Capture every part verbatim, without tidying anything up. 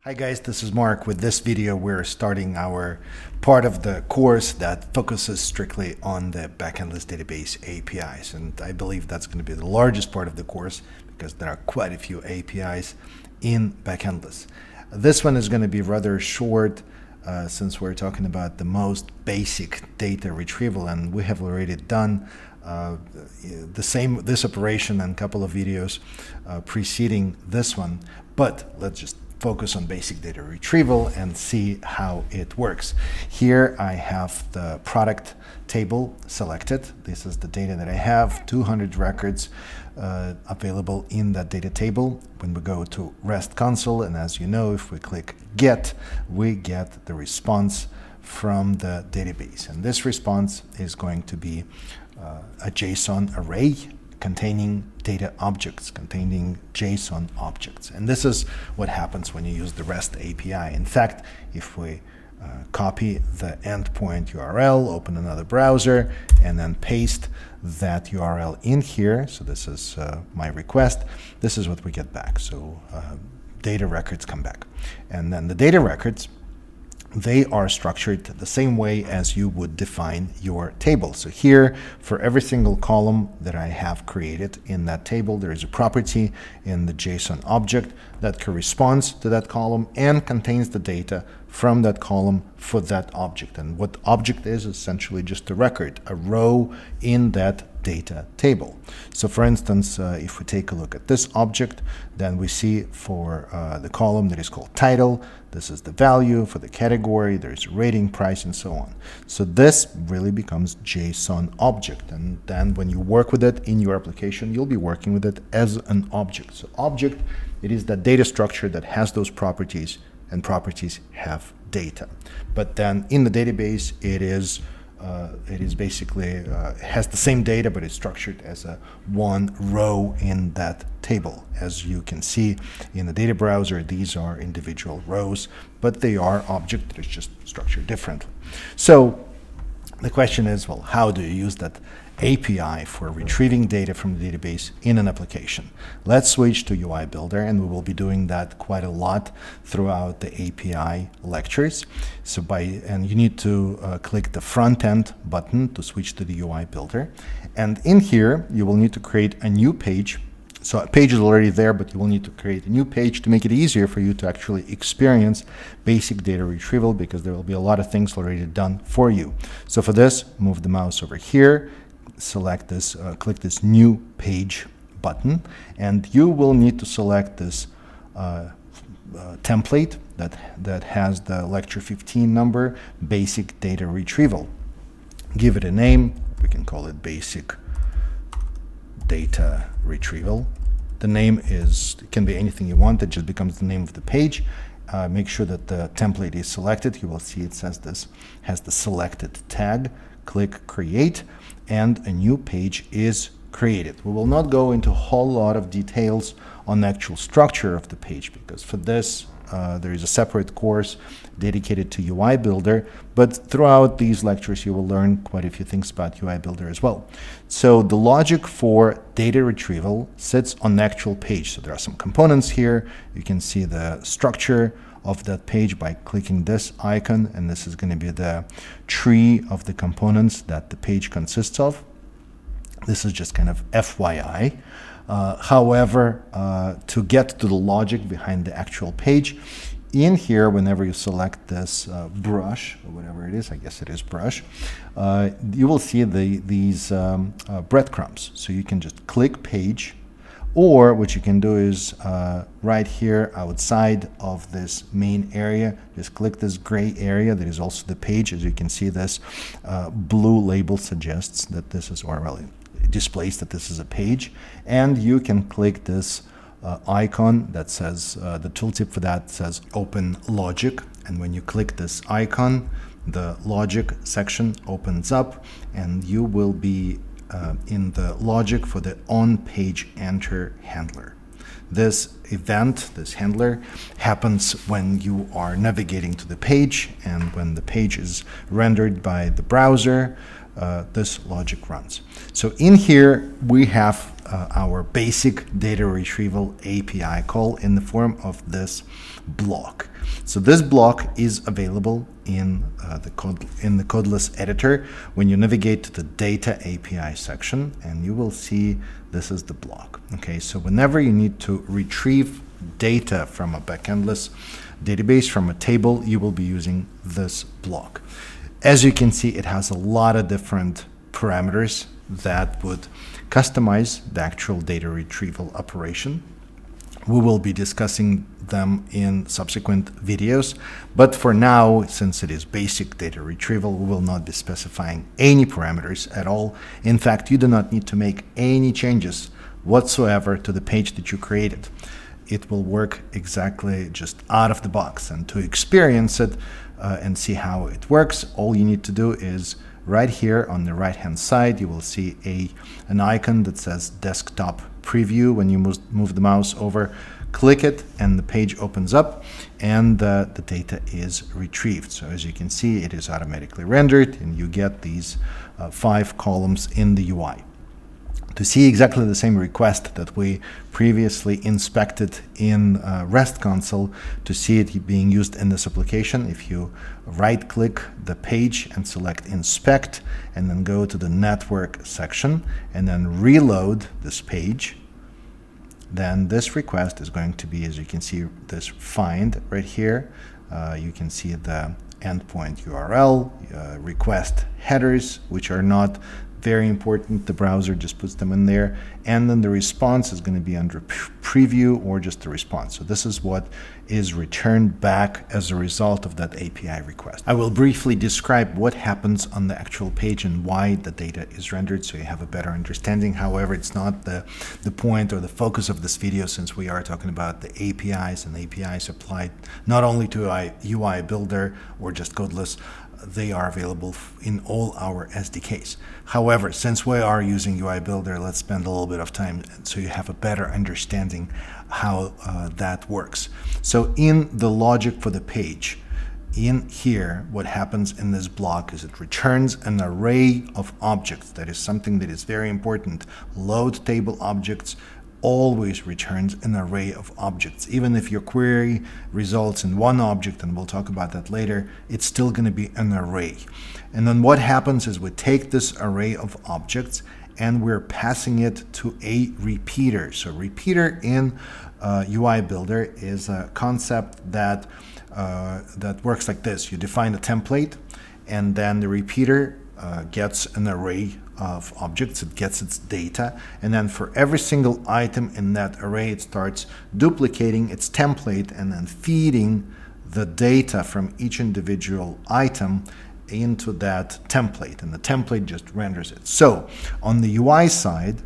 Hi guys, this is Mark. With this video, we're starting our part of the course that focuses strictly on the Backendless Database A P Is. And I believe that's going to be the largest part of the course because there are quite a few A P Is in Backendless. This one is going to be rather short uh, since we're talking about the most basic data retrieval, and we have already done uh, the same this operation and a couple of videos uh, preceding this one. But let's just focus on basic data retrieval and see how it works. Here I have the product table selected. This is the data that I have, two hundred records uh, available in that data table. When we go to REST console, and as you know, if we click get, we get the response from the database. And this response is going to be uh, a JSON array containing data objects, containing JSON objects. And this is what happens when you use the REST A P I. In fact, if we uh, copy the endpoint U R L, open another browser, and then paste that U R L in here, so this is uh, my request, this is what we get back. So uh, data records come back. And then the data records, they are structured the same way as you would define your table. So here, for every single column that I have created in that table, there is a property in the JSON object that corresponds to that column and contains the data from that column for that object. And what object is essentially just a record, a row in that data table. So for instance, uh, if we take a look at this object, then we see for uh, the column that is called title, this is the value. For the category, there's a rating, price, and so on. So this really becomes JSON object. And then when you work with it in your application, you'll be working with it as an object. So object, it is that data structure that has those properties, and properties have data. But then in the database, it is Uh, it is basically uh, has the same data, but it's structured as a one row in that table. As you can see in the data browser, these are individual rows, but they are object that is just structured differently. So the question is, well, how do you use that A P I for retrieving data from the database in an application? Let's switch to U I Builder, and we will be doing that quite a lot throughout the A P I lectures. So by and you need to uh, click the front end button to switch to the U I Builder, and in here you will need to create a new page. So a page is already there, but you will need to create a new page to make it easier for you to actually experience basic data retrieval, because there will be a lot of things already done for you. So for this, move the mouse over here, select this, uh, click this new page button, and you will need to select this uh, uh, template that, that has the lecture fifteen number, basic data retrieval. Give it a name. We can call it basic data retrieval. The name is it can be anything you want. It just becomes the name of the page. Uh, make sure that the template is selected. You will see it says this has the selected tag. Click create, and a new page is created. We will not go into a whole lot of details on the actual structure of the page, because for this uh, there is a separate course dedicated to U I Builder, but throughout these lectures you will learn quite a few things about U I Builder as well. So the logic for data retrieval sits on the actual page. So there are some components here. You can see the structure of that page by clicking this icon, and this is going to be the tree of the components that the page consists of. This is just kind of F Y I. Uh, however, uh, to get to the logic behind the actual page, in here, whenever you select this uh, brush, or whatever it is, I guess it is brush, uh, you will see the, these um, uh, breadcrumbs. So you can just click page, or what you can do is uh, right here outside of this main area, just click this gray area that is also the page. As you can see, this uh, blue label suggests that this is, or well, it displays that this is a page. And you can click this uh, icon that says, uh, the tooltip for that says open logic. And when you click this icon, the logic section opens up, and you will be Uh, in the logic for the on-page enter handler. This event, this handler, happens when you are navigating to the page, and when the page is rendered by the browser, uh, this logic runs. So in here, we have uh, our basic data retrieval A P I call in the form of this block. So this block is available in uh, the code in the codeless editor when you navigate to the data A P I section, and you will see this is the block. Okay, so whenever you need to retrieve data from a backendless database, from a table, you will be using this block. As you can see, it has a lot of different parameters that would customize the actual data retrieval operation. We will be discussing them in subsequent videos, but for now, since it is basic data retrieval, we will not be specifying any parameters at all. In fact, you do not need to make any changes whatsoever to the page that you created. It will work exactly just out of the box. And to experience it uh, and see how it works, all you need to do is right here on the right hand side, you will see a an icon that says desktop preview. When you move, move the mouse over, click it and the page opens up, and uh, the data is retrieved. So as you can see, it is automatically rendered and you get these uh, five columns in the U I. To see exactly the same request that we previously inspected in uh, REST console, to see it being used in this application, if you right click the page and select inspect and then go to the network section and then reload this page, then this request is going to be, as you can see, this find right here. Uh, you can see the endpoint U R L, uh, request headers, which are not very important. The browser just puts them in there, and then the response is going to be under preview or just the response. So this is what is returned back as a result of that A P I request. I will briefly describe what happens on the actual page and why the data is rendered, so you have a better understanding. However, it's not the the point or the focus of this video, since we are talking about the A P Is, and A P Is applied not only to U I Builder or just codeless. They are available in all our S D Ks. However, since we are using U I Builder, let's spend a little bit of time so you have a better understanding how uh, that works. So in the logic for the page, in here, what happens in this block is it returns an array of objects. That is something that is very important. Load table objects always returns an array of objects. Even if your query results in one object, and we'll talk about that later, it's still going to be an array. And then what happens is we take this array of objects and we're passing it to a repeater. So repeater in uh, U I Builder is a concept that uh, that works like this. You define a template, and then the repeater uh, gets an array of objects, it gets its data, and then for every single item in that array, it starts duplicating its template and then feeding the data from each individual item into that template, and the template just renders it. So on the U I side,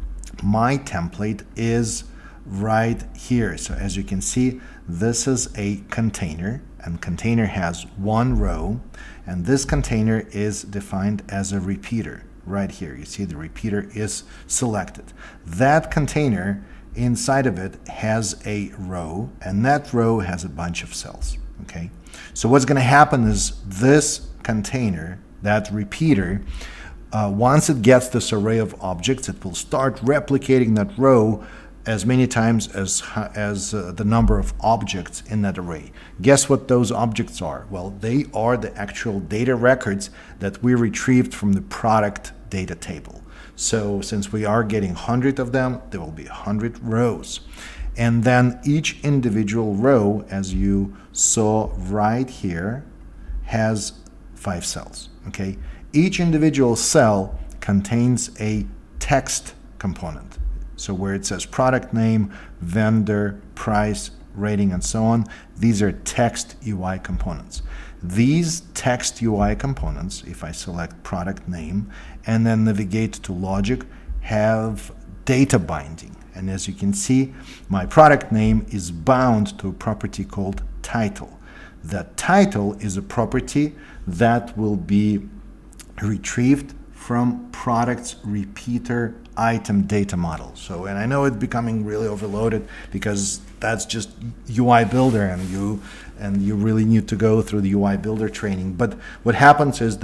my template is right here. So as you can see, this is a container, and container has one row, and this container is defined as a repeater. Right here, you see the repeater is selected. That container, inside of it, has a row, and that row has a bunch of cells. Okay, so what's going to happen is this container, that repeater, uh, once it gets this array of objects, it will start replicating that row as many times as, as uh, the number of objects in that array. Guess what those objects are? Well, they are the actual data records that we retrieved from the product data table. So since we are getting one hundred of them, there will be one hundred rows. And then each individual row, as you saw right here, has five cells. Okay? Each individual cell contains a text component. So where it says product name, vendor, price, rating, and so on, these are text U I components. These text U I components, if I select product name and then navigate to logic, have data binding. And as you can see, my product name is bound to a property called title. That title is a property that will be retrieved from product's repeater item data model. So, and I know it's becoming really overloaded because that's just U I Builder, and you and you really need to go through the U I Builder training. But what happens is that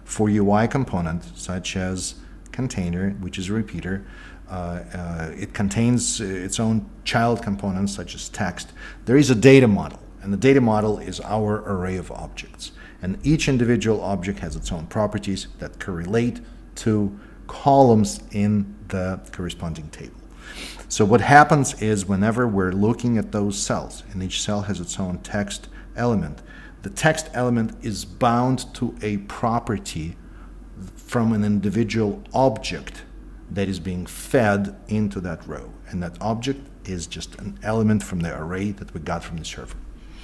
for U I component, such as container, which is a repeater. Uh, uh, it contains its own child components, such as text. There is a data model, and the data model is our array of objects. And each individual object has its own properties that correlate to columns in the corresponding table. So what happens is whenever we're looking at those cells, and each cell has its own text element, the text element is bound to a property from an individual object that is being fed into that row. And that object is just an element from the array that we got from the server.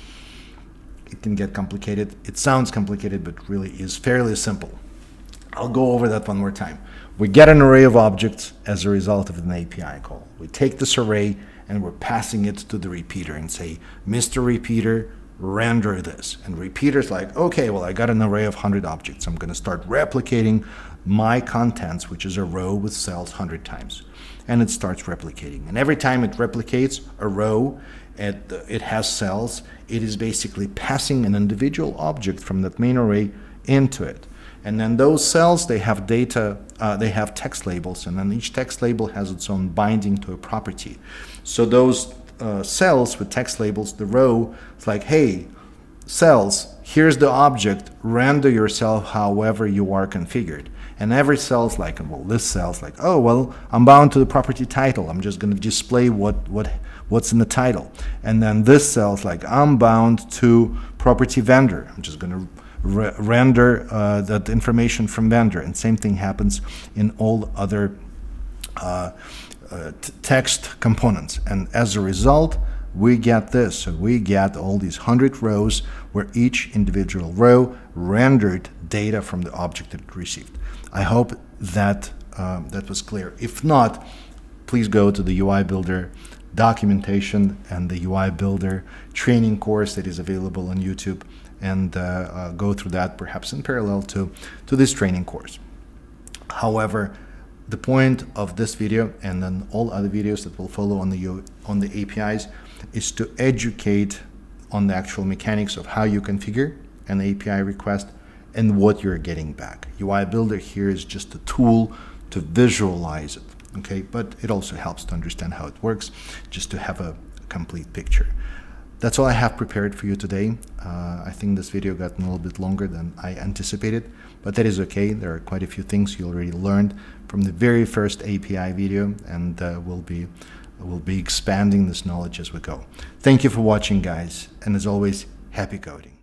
It can get complicated. It sounds complicated, but really is fairly simple. I'll go over that one more time. We get an array of objects as a result of an A P I call. We take this array and we're passing it to the repeater and say, Mister Repeater, render this. And repeater's like, okay, well, I got an array of one hundred objects. I'm going to start replicating my contents, which is a row with cells one hundred times. And it starts replicating. And every time it replicates a row, it, it has cells, it is basically passing an individual object from that main array into it. And then those cells, they have data, uh, they have text labels, and then each text label has its own binding to a property. So those uh, cells with text labels, the row, it's like, hey, cells, here's the object, render your cell however you are configured. And every cell's like, well, this cell's like, oh, well, I'm bound to the property title. I'm just going to display what, what, what's in the title. And then this cell's like, I'm bound to property vendor. I'm just going to Re render uh, that information from vendor, and same thing happens in all other uh, uh, text components. And as a result, we get this. So we get all these one hundred rows where each individual row rendered data from the object that it received. I hope that um, that was clear. If not, please go to the U I Builder documentation and the U I Builder training course that is available on YouTube, and uh, uh, go through that perhaps in parallel to, to this training course. However, the point of this video and then all other videos that will follow on the, on the A P Is is to educate on the actual mechanics of how you configure an A P I request and what you're getting back. U I Builder here is just a tool to visualize it, okay? But it also helps to understand how it works, just to have a complete picture. That's all I have prepared for you today. Uh, I think this video got a little bit longer than I anticipated, but that is okay. There are quite a few things you already learned from the very first A P I video, and uh, we'll be, we'll be expanding this knowledge as we go. Thank you for watching, guys, and as always, happy coding.